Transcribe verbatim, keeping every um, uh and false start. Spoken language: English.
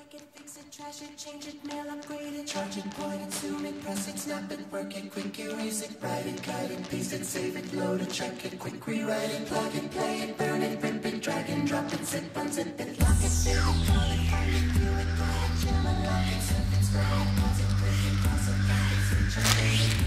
break it, fix it, trash it, change it, mail, upgrade it, charge it, point it, zoom it, press it, snap it, work it, quick erase it, write it, guide it, paste it, save it, load it, check it, quick rewrite it, plug it, play it, burn it, rip it, drag and drop it, zip, unzip it, lock it, save it, call it, find it, view it, call it, jam, unlock it, surf it, scroll it, pause it, break it, pause it, back it, switch it,